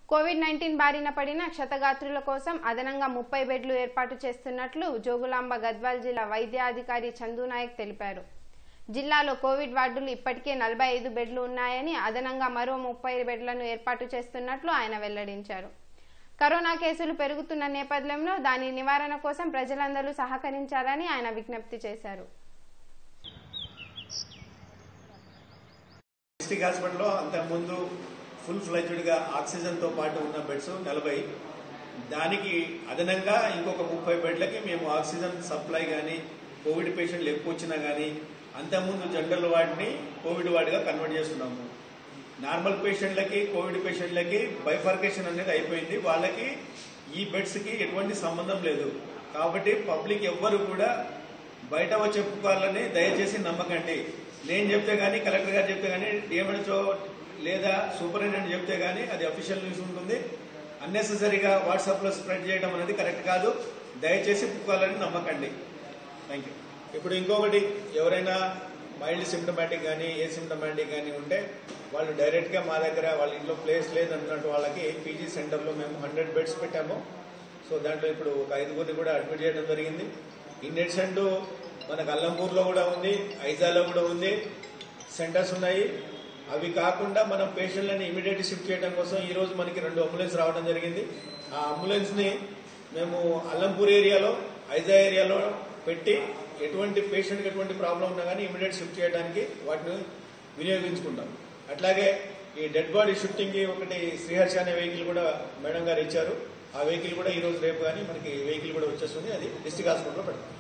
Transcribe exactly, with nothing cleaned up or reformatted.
Covid nineteen బారిన పడిన క్షతగాత్రుల కోసం అదనంగా ముప్పై బెడ్లు ఏర్పాటు చేస్తున్నట్లు జోగులాంబ గద్వాల్ జిల్లా వైద్యాధికారి చందునాయక్ తెలిపారు. జిల్లాలో కోవిడ్ వార్డులు ఇప్పటికే నలభై ఐదు బెడ్లు ఉన్నాయని అదనంగా మరో ముప్పై బెడ్లను ఏర్పాటు చేస్తున్నట్లు ఆయన వెల్లడించారు. కరోనా కేసులు పెరుగుతున్న నేపథ్యంలో దాని నివారణ కోసం ప్రజలందరూ సహకరించాలని ఆయన విజ్ఞప్తి చేశారు. డిస్ట్రిక్ట్ హాస్పిటల్లో అంతకుముందు ఫుల్ ఫ్లెడ్జ్డ్గా ఆక్సిజన్తో పాటు ఉన్న బెడ్స్ నలభై, దానికి అదనంగా ఇంకొక ముప్పై బెడ్లకి మేము ఆక్సిజన్ సప్లై కానీ కోవిడ్ పేషెంట్లు ఎక్కువ వచ్చినా కానీ అంతకుముందు జనరల్ వార్డ్ని కోవిడ్ వార్డుగా కన్వర్ట్ చేస్తున్నాము. నార్మల్ పేషెంట్లకి కోవిడ్ పేషెంట్లకి బైఫర్కేషన్ అనేది అయిపోయింది. వాళ్ళకి ఈ బెడ్స్కి ఎటువంటి సంబంధం లేదు. కాబట్టి పబ్లిక్ ఎవ్వరు కూడా బయట వచ్చి చెప్పుకోవాలని దయచేసి నమ్మకండి. నేను చెప్తే కానీ, కలెక్టర్ గారు చెప్తే కానీ, డిఎంహెచ్ఓ లేదా సూపరింటెండెంట్ చెప్తే కానీ అది అఫీషియల్ న్యూస్ ఉంటుంది. అన్నెసెసరీగా వాట్సాప్లో స్ప్రెడ్ చేయడం అనేది కరెక్ట్ కాదు. దయచేసి పుక్కాలని నమ్మకండి. Thank you. ఇప్పుడు ఇంకొకటి, ఎవరైనా మైల్డ్ సిమ్టమాటిక్ కానీ ఏ సిమ్టమాటిక్ కానీ ఉంటే వాళ్ళు డైరెక్ట్గా మా దగ్గర వాళ్ళ ఇంట్లో ప్లేస్ లేదన్నట్టు వాళ్ళకి పీజీ సెంటర్లో మేము హండ్రెడ్ బెడ్స్ పెట్టాము. సో దాంట్లో ఇప్పుడు ఒక ఐదుగురిని కూడా అడ్మిట్ చేయడం జరిగింది. ఇన్ అడిషన్ మనకు అల్లంపూర్లో కూడా ఉంది, ఐజాలో కూడా ఉంది, సెంటర్స్ ఉన్నాయి. అవి కాకుండా మనం పేషెంట్లని ఇమీడియట్ షిఫ్ట్ చేయడం కోసం ఈ రోజు మనకి రెండు అంబులెన్స్ రావడం జరిగింది. ఆ అంబులెన్స్ని మేము అల్లంపూర్ ఏరియాలో, ఐజా ఏరియాలో పెట్టి ఎటువంటి పేషెంట్కి ఎటువంటి ప్రాబ్లం ఉన్నా కానీ ఇమీడియట్ షిఫ్ట్ చేయడానికి వాటిని వినియోగించుకుంటాం. అట్లాగే ఈ డెడ్ బాడీ షిఫ్టింగ్కి ఒకటి శ్రీహర్ష అనే వెహికల్ కూడా మేడం గారు ఇచ్చారు. ఆ వెహికల్ కూడా ఈ రోజు రేపు కానీ మనకి వెహికల్ కూడా వచ్చేస్తుంది. అది డిస్ట్రిక్ట్ హాస్పిటల్లో పెడతాం.